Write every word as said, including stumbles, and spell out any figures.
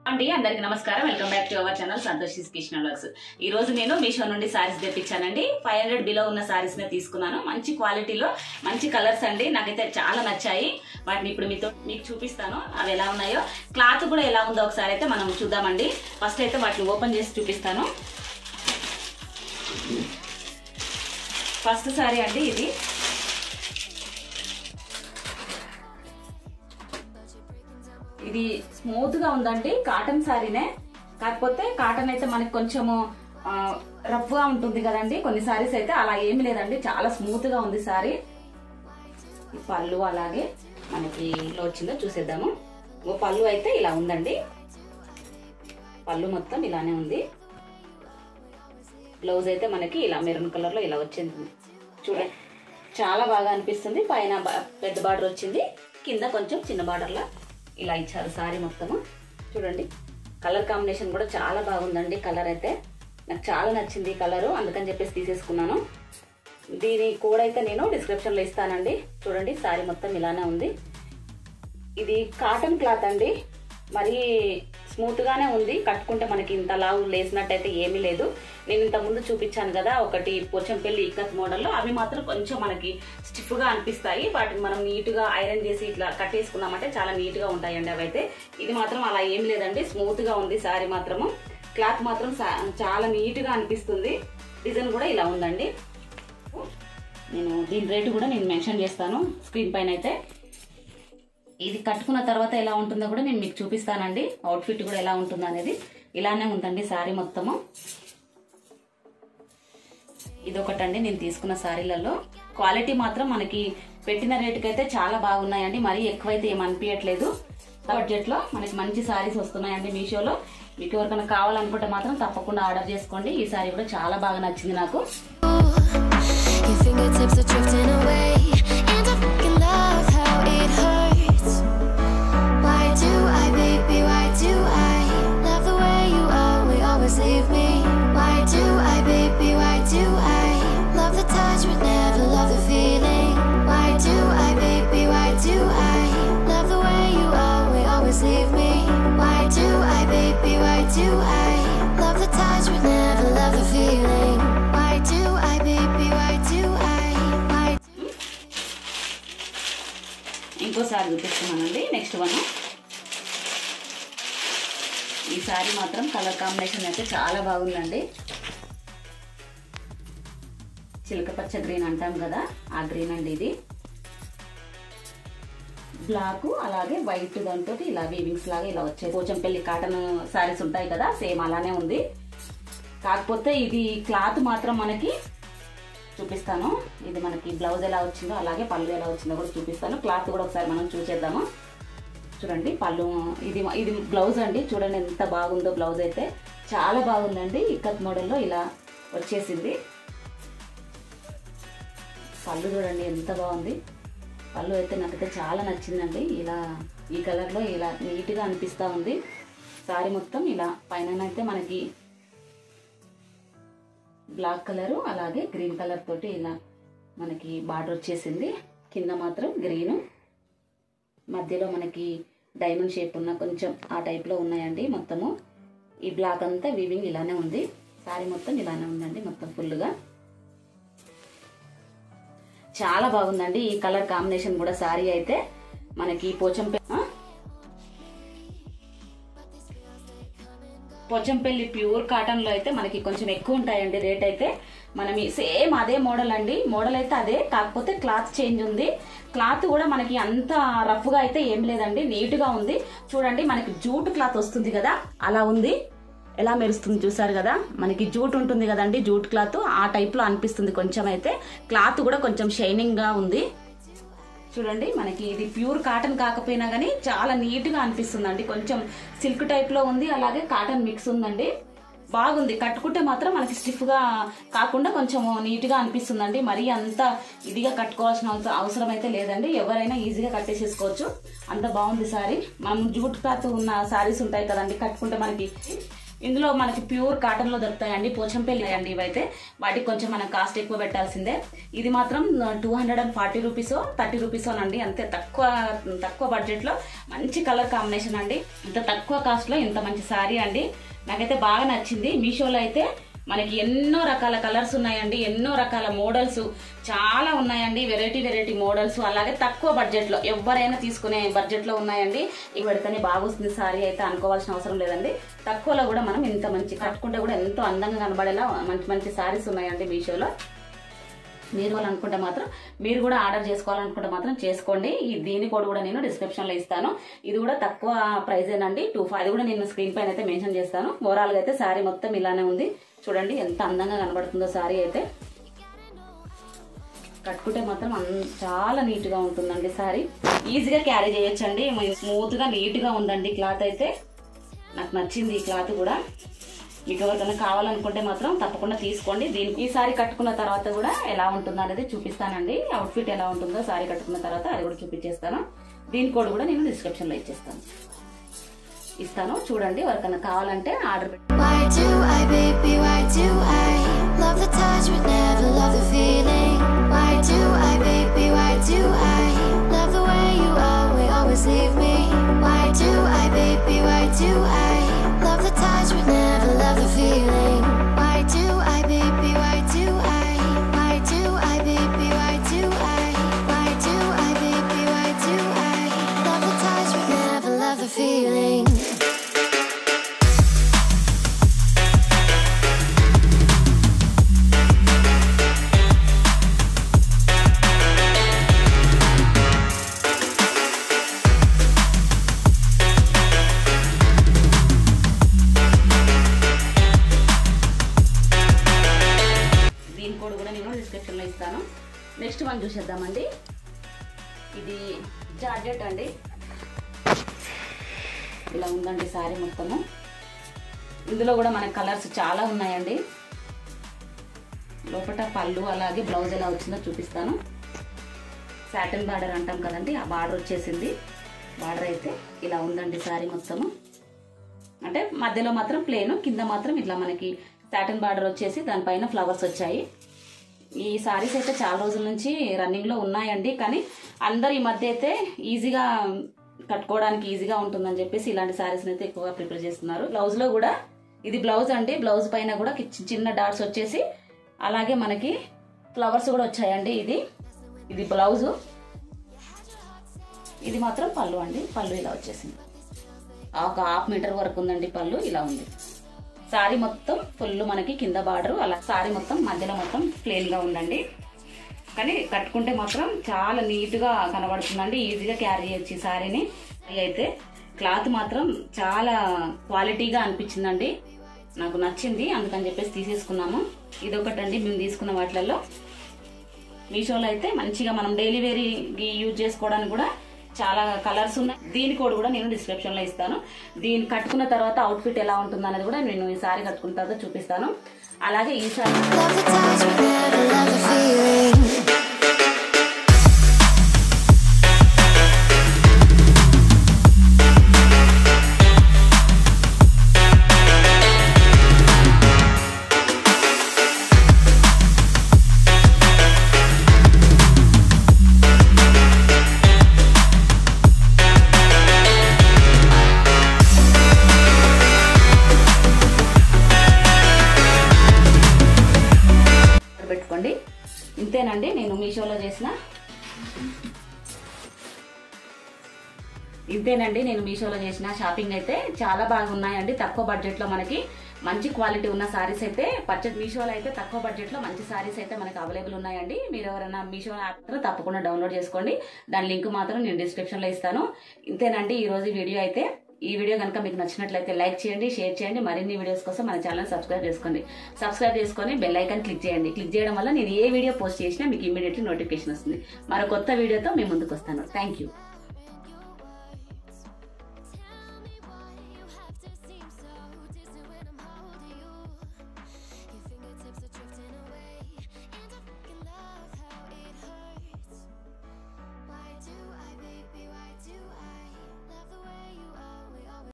అండి అందరికి నమస్కారం welcome back to our channel Santosh Krishna vlogs. ఈ రోజు నేను మీషో నుండి సారీస్ తెప్పించానండి. ఫైవ్ హండ్రెడ్ బిలో ఉన్న సారీస్ నే తీసుకున్నాను. మంచి క్వాలిటీలో మంచి కలర్స్ అండి, నాకైతే చాలా నచ్చాయి. వాటిని ఇప్పుడు మీతో మీకు చూపిస్తాను అవి ఎలా ఉన్నాయో, క్లాత్ కూడా ఎలా ఉందో ఒకసారి అయితే మనం చూద్దామండి. ఫస్ట్ అయితే వాటిని ఓపెన్ చేసి చూపిస్తాను. ఫస్ట్ సారీ అండి ఇది. ఇది స్మూత్ గా ఉందండి, కాటన్ సారీనే. కాకపోతే కాటన్ అయితే మనకి కొంచెము రఫ్ గా ఉంటుంది కదండి కొన్ని సారీస్ అయితే, అలా ఏమి లేదండి, చాలా స్మూత్ గా ఉంది సారీ. ఈ పళ్ళు అలాగే మనకి ఇలా వచ్చిందో చూసేద్దాము. ఓ పళ్ళు అయితే ఇలా ఉందండి, పళ్ళు మొత్తం ఇలానే ఉంది. బ్లౌజ్ అయితే మనకి ఇలా మెరూన్ కలర్ లో ఇలా వచ్చింది చూడండి, చాలా బాగా అనిపిస్తుంది. పైన పెద్ద బార్డర్ వచ్చింది, కింద కొంచెం చిన్న బార్డర్ లా ఇలా ఇచ్చారు సారీ మొత్తము. చూడండి కలర్ కాంబినేషన్ కూడా చాలా బాగుందండి. కలర్ అయితే నాకు చాలా నచ్చింది కలరు, అందుకని చెప్పేసి తీసేసుకున్నాను. దీని కోడ్ అయితే నేను డిస్క్రిప్షన్ లో ఇస్తానండి. చూడండి సారీ మొత్తం ఇలానే ఉంది. ఇది కాటన్ క్లాత్ అండి, మరి స్మూత్ గానే ఉంది. కట్టుకుంటే మనకి ఇంత లావు లేసినట్టయితే ఏమీ లేదు. నేను ఇంత ముందు చూపించాను కదా ఒకటి పోచంపల్లి ఇక్కత్ మోడల్లో, అవి మాత్రం కొంచెం మనకి స్టిఫ్ గా అనిపిస్తాయి. వాటిని మనం నీట్ గా ఐరన్ చేసి ఇట్లా కట్టేసుకున్నామంటే చాలా నీట్ గా ఉంటాయండి అవైతే. ఇది మాత్రం అలా ఏం లేదండి, స్మూత్ గా ఉంది సారీ మాత్రము. క్లాత్ మాత్రం చాలా నీట్ గా అనిపిస్తుంది. డిజైన్ కూడా ఇలా ఉందండి. నేను దీని రేటు కూడా నేను మెన్షన్ చేస్తాను స్క్రీన్ పైన అయితే. ఇది కట్టుకున్న తర్వాత ఎలా ఉంటుందో కూడా నేను మీకు చూపిస్తానండి. అవుట్ఫిట్ కూడా ఎలా ఉంటుందో అనేది. ఇలానే ఉందండి సారీ మొత్తము. ఇది ఒకటండి నేను తీసుకున్న సారీలలో. క్వాలిటీ మాత్రం మనకి పెట్టిన రేటుకి అయితే చాలా బాగున్నాయండి, మరీ ఎక్కువైతే ఏం అనిపించట్లేదు. బడ్జెట్ లో మనకి మంచి సారీస్ వస్తున్నాయండి మీషోలో. మీకు ఎవరికైనా కావాలనుకుంటే మాత్రం తప్పకుండా ఆర్డర్ చేసుకోండి. ఈ సారీ కూడా చాలా బాగా నచ్చింది నాకు. Leave me. Why do I, baby? Why do I love the touch but never love the feeling? Why do I, baby? Why do I love the way you always, always leave me? Why do I, baby? Why do I love the touch but never love the feeling? Why do I, baby? Why do I? Why? ఇంకోసారి చూపిస్తున్నానండి. Next one. ఈ సారీ మాత్రం colour combination అయితే చాలా బాగుందండి. చిలక పచ్చ green అంటాం కదా, ఆ గ్రీన్ అండి ఇది. బ్లాక్ అలాగే వైట్ దాంతో ఇలా వీవింగ్స్ లాగా ఇలా వచ్చాయి. పోచంపల్లి కాటన్ సారీస్ ఉంటాయి కదా, సేమ్ అలానే ఉంది. కాకపోతే ఇది క్లాత్ మాత్రం మనకి చూపిస్తాను. ఇది మనకి బ్లౌజ్ ఎలా వచ్చిందో అలాగే పళ్ళు ఎలా వచ్చిందో కూడా చూపిస్తాను. క్లాత్ కూడా ఒకసారి మనం చూసేద్దాము. చూడండి పళ్ళు, ఇది ఇది బ్లౌజ్ అండి. చూడండి ఎంత బాగుందో బ్లౌజ్ అయితే, చాలా బాగుందండి. ఇక్కత్ మోడల్లో ఇలా వచ్చేసింది. పళ్ళు చూడండి ఎంత బాగుంది. పళ్ళు అయితే నాకైతే చాలా నచ్చిందండి. ఇలా ఈ కలర్లో ఇలా నీట్గా అనిపిస్తూ ఉంది. సారీ మొత్తం ఇలా పైన అయితే మనకి బ్లాక్ కలరు అలాగే గ్రీన్ కలర్ తోటి ఇలా మనకి బార్డర్ వచ్చేసింది. కింద మాత్రం గ్రీను, మధ్యలో మనకి డైమండ్ షేప్ ఉన్న కొంచెం ఆ టైప్లో ఉన్నాయండి మొత్తము. ఈ బ్లాక్ అంతా వీవింగ్ ఇలానే ఉంది. సారీ మొత్తం ఇలానే ఉందండి మొత్తం ఫుల్గా. చాలా బాగుందండి ఈ కలర్ కాంబినేషన్ కూడా. సారీ అయితే మనకి పోచంపల్లి పోచంపల్లి ప్యూర్ కాటన్ లో అయితే మనకి కొంచెం ఎక్కువ ఉంటాయండి రేట్ అయితే. మనం సేమ్ అదే మోడల్ అండి, మోడల్ అయితే అదే, కాకపోతే క్లాత్ చేంజ్ ఉంది. క్లాత్ కూడా మనకి అంత రఫ్ గా అయితే ఏం లేదండి, నీట్ గా ఉంది. చూడండి మనకి జూట్ క్లాత్ వస్తుంది కదా, అలా ఉంది. ఎలా మెరుస్తుంది చూసారు కదా, మనకి జూట్ ఉంటుంది కదండి, జూట్ క్లాత్ ఆ టైప్ లో అనిపిస్తుంది కొంచెం అయితే. క్లాత్ కూడా కొంచెం షైనింగ్ గా ఉంది. చూడండి మనకి ఇది ప్యూర్ కాటన్ కాకపోయినా కానీ చాలా నీట్ గా అనిపిస్తుందండి. కొంచెం సిల్క్ టైప్ లో ఉంది, అలాగే కాటన్ మిక్స్ ఉందండి. బాగుంది. కట్టుకుంటే మాత్రం మనకి స్టిఫ్ గా కాకుండా కొంచెం నీట్ గా అనిపిస్తుందండి. మరీ అంత ఇదిగా కట్టుకోవాల్సిన అవసరం అయితే లేదండి, ఎవరైనా ఈజీగా కట్టేసేసుకోవచ్చు. అంత బాగుంది సారీ. మనం జూట్ క్లాత్ ఉన్న సారీస్ ఉంటాయి కదండి, కట్టుకుంటే మనకి ఇందులో మనకి ప్యూర్ కాటన్ లో దొరుకుతాయండి, పోచంపల్లి అండి ఇవైతే. వాటికి కొంచెం మనం కాస్ట్ ఎక్కువ పెట్టాల్సిందే. ఇది మాత్రం two hundred and forty rupees thirty rupees అండి, అంతే తక్కువ తక్కువ బడ్జెట్ లో మంచి కలర్ కాంబినేషన్ అండి. ఇంత తక్కువ కాస్ట్ లో ఇంత మంచి సారీ అండి, నాకైతే బాగా నచ్చింది. మీషోలో అయితే మనకి ఎన్నో రకాల కలర్స్ ఉన్నాయండి, ఎన్నో రకాల మోడల్స్ చాలా ఉన్నాయండి, వెరైటీ వెరైటీ మోడల్స్. అలాగే తక్కువ బడ్జెట్ లో ఎవరైనా తీసుకునే బడ్జెట్ లో ఉన్నాయండి. ఇవి పెడితేనే బాగా వస్తుంది సారీ అయితే అనుకోవాల్సిన అవసరం లేదండి. తక్కువలో కూడా మనం ఇంత మంచి కట్టుకుంటే కూడా ఎంతో అందంగా కనబడేలా మంచి మంచి సారీస్ ఉన్నాయండి మీషోలో. మీరు అనుకుంటే మాత్రం మీరు కూడా ఆర్డర్ చేసుకోవాలనుకుంటే మాత్రం చేసుకోండి. ఈ దీని కోడ్ కూడా నేను డిస్క్రిప్షన్ లో ఇస్తాను. ఇది కూడా తక్కువ ప్రైస్ ఏనండి, టూ ఫైవ్ అది కూడా నేను స్క్రీన్ పైన అయితే మెన్షన్ చేస్తాను. ఓవరాల్ గా అయితే సారీ మొత్తం ఇలానే ఉంది. చూడండి ఎంత అందంగా కనబడుతుందో సారీ అయితే. కట్టుకుంటే మాత్రం చాలా నీట్ గా ఉంటుందండి సారీ, ఈజీగా క్యారీ చేయొచ్చండి. స్మూత్ గా నీట్ గా ఉందండి క్లాత్ అయితే. నాకు నచ్చింది ఈ క్లాత్ కూడా. మీకు ఎవరికైనా కావాలనుకుంటే మాత్రం తప్పకుండా తీసుకోండి. దీనికి ఈ సారీ కట్టుకున్న తర్వాత కూడా ఎలా ఉంటుందో అనేది చూపిస్తానండి. అవుట్ఫిట్ ఎలా ఉంటుందో సారీ కట్టుకున్న తర్వాత అది కూడా చూపించేస్తాను. దీని కోడ్ కూడా నేను డిస్క్రిప్షన్ లో ఇచ్చేస్తాను ఇస్తాను చూడండి. ఎవరికైనా కావాలంటే ఆర్డర్ పెట్టి. Why do I, baby, why do I love the touch but never love the feeling? Why do I, baby, why do I love the way you always, always leave me? Why do I, baby, why do I love the touch but never love the feeling? Why do I, baby, why do I? Why do I, baby, why do I? Why do I, baby, why do I love the touch but never love the feeling? Description లో ఇస్తాను. Next one చూసేద్దామండి. ఇది georgette అండి, ఇలా ఉందండి sorry మొత్తము. ఇందులో కూడా మనకి కలర్స్ చాలా ఉన్నాయండి. లోపల పళ్ళు అలాగే బ్లౌజ్ ఎలా వచ్చిందో చూపిస్తాను. సాటిన్ బార్డర్ అంటాం కదండి, ఆ బార్డర్ వచ్చేసింది. బార్డర్ అయితే ఇలా ఉందండి సారీ మొత్తము. అంటే మధ్యలో మాత్రం ప్లేన్, కింద మాత్రం ఇట్లా మనకి సాటిన్ బార్డర్ వచ్చేసి దానిపైన ఫ్లవర్స్ వచ్చాయి. ఈ సారీస్ అయితే చాలా రోజుల నుంచి రన్నింగ్ లో ఉన్నాయండి, కానీ అందరు ఈ మధ్య అయితే ఈజీగా కట్టుకోవడానికి ఈజీగా ఉంటుందని చెప్పేసి ఇలాంటి సారీస్ అయితే ఎక్కువగా ప్రిపేర్ చేస్తున్నారు. బ్లౌజ్ లో కూడా ఇది బ్లౌజ్ అండి, బ్లౌజ్ పైన కూడా చిన్న డాట్స్ వచ్చేసి అలాగే మనకి ఫ్లవర్స్ కూడా వచ్చాయండి. ఇది ఇది బ్లౌజ్, ఇది మాత్రం పళ్ళు అండి. పళ్ళు ఇలా వచ్చేసింది, ఒక హాఫ్ మీటర్ వరకు ఉందండి పళ్ళు. ఇలా ఉంది సారీ మొత్తం ఫుల్ మనకి కింద బార్డర్, అలా సారీ మొత్తం మధ్యలో మొత్తం ప్లెయిన్ గా ఉందండి. కానీ కట్టుకుంటే మాత్రం చాలా నీట్ గా కనబడుతుందండి, ఈజీగా క్యారీ చేయొచ్చు ఈ సారీని. అయితే క్లాత్ మాత్రం చాలా క్వాలిటీగా అనిపించిందండి, నాకు నచ్చింది, అందుకని చెప్పేసి తీసేసుకున్నాము. ఇది ఒకటండి మేము తీసుకున్న వాటిలలో. మీషోలో అయితే మంచిగా మనం డైలీ వేర్ యూజ్ చేసుకోవడానికి కూడా చాలా కలర్స్ ఉన్నాయి. దీని కోడ్ కూడా నేను డిస్క్రిప్షన్ లో ఇస్తాను. దీన్ని కట్టుకున్న తర్వాత అవుట్ఫిట్ ఎలా ఉంటుంది అనేది కూడా నేను ఈ సారీ కట్టుకున్న తర్వాత చూపిస్తాను. అలాగే ఈ సారీ పెట్టుకోండి. ఇంతేనండి నేను మీషోలో చేసిన ఇంతేనండి నేను మీషోలో చేసిన షాపింగ్ అయితే చాలా బాగున్నాయండి. తక్కువ బడ్జెట్ లో మనకి మంచి క్వాలిటీ ఉన్న సారీస్ అయితే పర్చేజ్ మీషోలో అయితే తక్కువ బడ్జెట్ లో మంచి సారీస్ అయితే మనకి అవైలబుల్ ఉన్నాయండి. మీరు ఎవరైనా మీషో యాప్ తప్పకుండా డౌన్లోడ్ చేసుకోండి. దాని లింక్ మాత్రం నేను డిస్క్రిప్షన్ లో ఇస్తాను. ఇంతేనండి ఈ రోజు వీడియో అయితే. ఈ వీడియో కనుక మీకు నచ్చినట్లయితే లైక్ చేయండి, షేర్ చేయండి. మరిన్ని వీడియోస్ కోసం మన ఛానల్ సబ్స్క్రైబ్ చేసుకోండి. సబ్స్క్రైబ్ చేసుకొని బెల్ ఐకాన్ క్లిక్ చేయండి. క్లిక్ చేయడం వల్ల నేను ఏ వీడియో పోస్ట్ చేసినా మీకు ఇమీడియట్లీ నోటిఫికేషన్ వస్తుంది. మరో కొత్త వీడియోతో మేము ముందుకు వస్తాను. Thank you.